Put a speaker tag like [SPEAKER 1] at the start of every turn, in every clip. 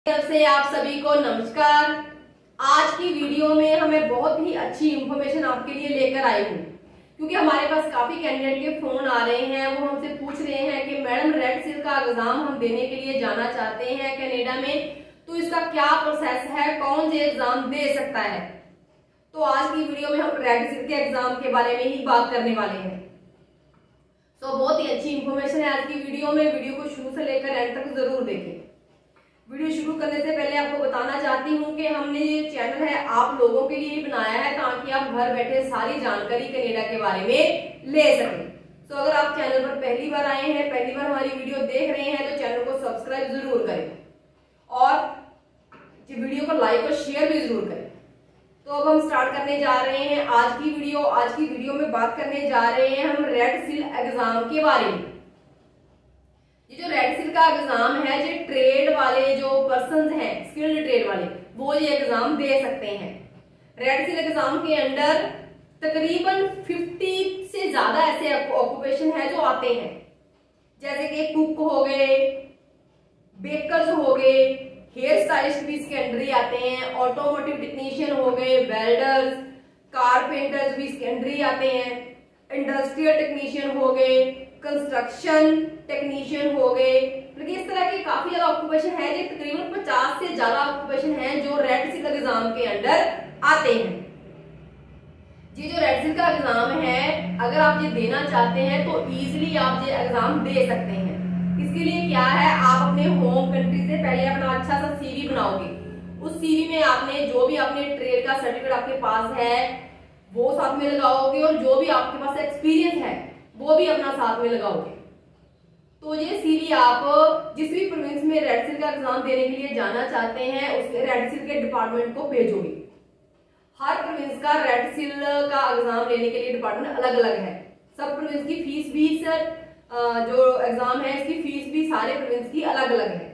[SPEAKER 1] तरफ से आप सभी को नमस्कार। आज की वीडियो में हमें बहुत ही अच्छी इंफॉर्मेशन आपके लिए लेकर आई हूँ, क्योंकि हमारे पास काफी कैंडिडेट के फोन आ रहे हैं। वो हमसे पूछ रहे हैं कि मैडम रेड सील का एग्जाम हम देने के लिए जाना चाहते हैं कनाडा में, तो इसका क्या प्रोसेस है, कौन से एग्जाम दे सकता है। तो आज की वीडियो में हम रेड सील के एग्जाम के बारे में ही बात करने वाले हैं। तो बहुत ही अच्छी इंफॉर्मेशन है आज की वीडियो में। वीडियो को शुरू से लेकर एंड तक जरूर देखें। वीडियो शुरू करने से पहले आपको बताना चाहती हूँ कि हमने ये चैनल है आप लोगों के लिए बनाया है, ताकि आप घर बैठे सारी जानकारी कनाडा के बारे में ले सकें। तो अगर आप चैनल पर पहली बार आए हैं, पहली बार हमारी वीडियो देख रहे हैं, तो चैनल को सब्सक्राइब जरूर करें और वीडियो को लाइक और शेयर भी जरूर करें। तो अब हम स्टार्ट करने जा रहे हैं आज की वीडियो। आज की वीडियो में बात करने जा रहे हैं हम रेड सील एग्जाम के बारे में। ये जो रेड सील का एग्जाम है, ये ट्रेड वाले जो पर्संस हैं, स्किल्ड ट्रेड वाले, वो ये एग्जाम दे सकते हैं। रेड सील एग्जाम के अंदर तकरीबन 50 से ज्यादा ऐसे ऑक्यूपेशन है जो आते हैं, जैसे कि कुक हो गए, बेकर्स हो गए, हेयर स्टाइलिस्ट भी इसके अंदर ही आते हैं, ऑटोमोटिव टेक्नीशियन हो गए, वेल्डर्स, कारपेंटर्स भी इसके अंदर ही आते हैं, इंडस्ट्रियल टेक्नीशियन हो गए, कंस्ट्रक्शन टेक्नीशियन हो गए। लेकिन इस तरह के काफी ज्यादा ऑक्यूपेशन है, जो तकरीबन 50 से ज्यादा ऑक्यूपेशन है जो रेड सील एग्जाम के अंदर आते हैं। ये जो रेड सील का एग्जाम है, अगर आप ये देना चाहते हैं तो इजीली आप ये एग्जाम दे सकते हैं। इसके लिए क्या है, आप अपने होम कंट्री से पहले अपना अच्छा सा सीवी बनाओगे। उस सीवी में आपने जो भी आपने ट्रेड का सर्टिफिकेट आपके पास है वो साथ में लगाओगे, और जो भी आपके पास एक्सपीरियंस है वो भी अपना साथ में लगाओगे। तो ये सीवी आप जिस भी प्रोविंस में रेड सील का एग्जाम देने के लिए जाना चाहते हैं, उसके रेड सील के डिपार्टमेंट को भेजोगे। हर प्रोविंस का रेड सील का एग्जाम लेने के लिए डिपार्टमेंट अलग अलग है। सब प्रोविंस की फीस भी जो एग्जाम है इसकी फीस भी सारे प्रोविंस की अलग अलग है।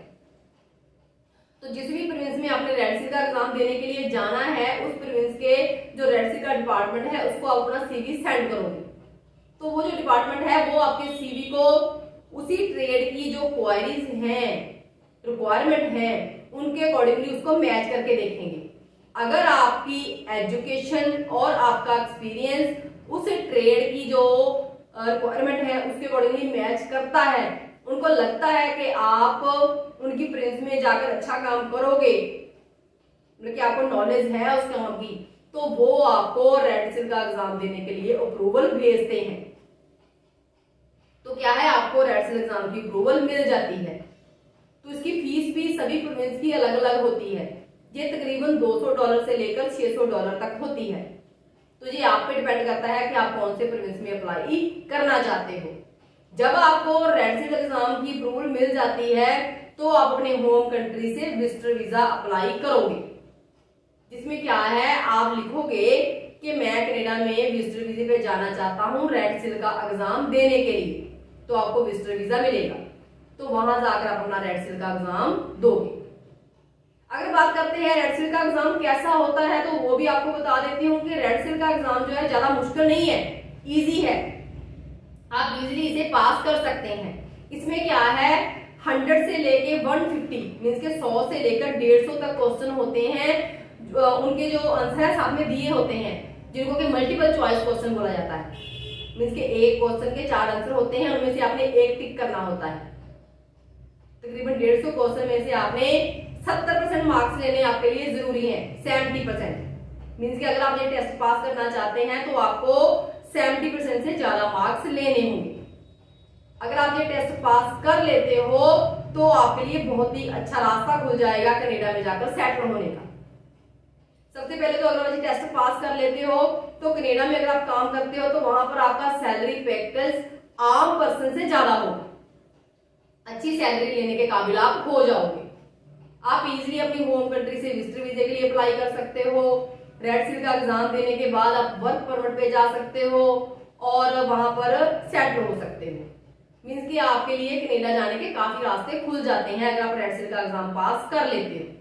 [SPEAKER 1] तो जिस भी प्रोविंस में आपने रेड सील का एग्जाम देने के लिए जाना है, उस प्रोविंस के जो रेड सील का डिपार्टमेंट है उसको आप अपना सीवी सेंड करोगे। तो वो जो डिपार्टमेंट है वो आपके सीवी को उसी ट्रेड की जो क्वायरीज हैं, रिक्वायरमेंट है, उनके अकॉर्डिंगली उसको मैच करके देखेंगे। अगर आपकी एजुकेशन और आपका एक्सपीरियंस उस ट्रेड की जो रिक्वायरमेंट है उसके अकॉर्डिंगली मैच करता है, उनको लगता है कि आप उनकी प्रोविंस में जाकर अच्छा काम करोगे, मतलब कि आपको नॉलेज है उस काम की, तो वो आपको रेड सील का एग्जाम देने के लिए अप्रूवल भेजते हैं। तो क्या है, आपको रेड सील एग्जाम की अप्रूवल मिल जाती है। तो इसकी फीस भी सभी प्रोविंस की अलग अलग होती है। ये तकरीबन $200 से लेकर $600 तक होती है। तो ये आप पे डिपेंड करता है कि आप कौन से प्रोविंस में अप्लाई करना चाहते हो। जब आपको रेड सील एग्जाम की अप्रूवल मिल जाती है तो आप अपने होम कंट्री से विजिटर वीजा अप्लाई करोगे, जिसमें क्या है, आप लिखोगे कि मैं कनाडा में विजिटर वीजे पे जाना चाहता हूँ रेड सील का एग्जाम देने के लिए, तो आपको विजिटर वीजा मिलेगा। तो वहां जाकर आप अपना रेड सील का एग्जाम दोगे। अगर बात करते हैं रेड सील का एग्जाम कैसा होता है, तो वो भी आपको बता देती हूँ कि रेड सील का एग्जाम जो है ज्यादा मुश्किल नहीं है, इजी है, आप इजीली इसे पास कर सकते हैं। इसमें क्या है, 100 से लेके 150 मीन्स के 100 से लेकर 150 तक क्वेश्चन होते हैं। उनके जो आंसर साथ में दिए होते हैं, जिनको कि मल्टीपल चॉइस क्वेश्चन बोला जाता है। मीन्स के एक क्वेश्चन के 4 आंसर होते हैं, उनमें से आपने एक टिक करना होता है। तकरीबन 150 क्वेश्चन में से आपने 70% मार्क्स लेने आपके लिए जरूरी है। 70% मीन्स कि अगर आप ये टेस्ट पास करना चाहते हैं तो आपको 70% से ज्यादा मार्क्स लेने होंगे। अगर आप ये टेस्ट पास कर लेते हो तो आपके लिए बहुत ही अच्छा रास्ता खुल जाएगा कनाडा में जाकर सेटल होने का। सबसे पहले तो अगर आप ये टेस्ट पास कर लेते हो तो कनाडा में अगर आप काम करते हो तो वहां पर आपका सैलरी पैकेज आम पर्सन से ज्यादा होगा। अच्छी सैलरी लेने के काबिल आप हो जाओगे। आप इजीली अपनी होम कंट्री से विजिटर वीजे के लिए अप्लाई कर सकते हो। रेड सील का एग्जाम देने के बाद आप वर्क परमिट पे जा सकते हो और वहां पर सेटल हो सकते हो। मीन्स कि आपके लिए कनाडा जाने के काफी रास्ते खुल जाते हैं अगर आप रेड सील का एग्जाम पास कर लेते हो।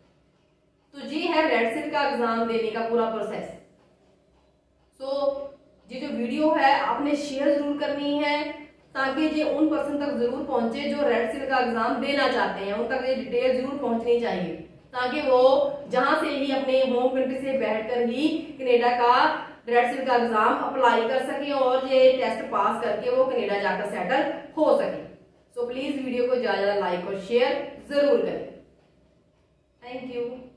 [SPEAKER 1] तो ये है रेड सील का एग्जाम देने का पूरा प्रोसेस। तो ये जो वीडियो है आपने शेयर जरूर करनी है, ताकि ये उन पर्सन तक जरूर पहुंचे जो रेड सील का एग्जाम देना चाहते हैं, उन तक ये डिटेल जरूर पहुंचनी चाहिए, ताकि वो जहां से ही अपने होम कंट्री से बैठकर ही कनाडा का रेड सील का एग्जाम अप्लाई कर सके और ये टेस्ट पास करके वो कनाडा जाकर सेटल हो सके। सो प्लीज वीडियो को ज्यादा लाइक और शेयर जरूर करें। Thank you.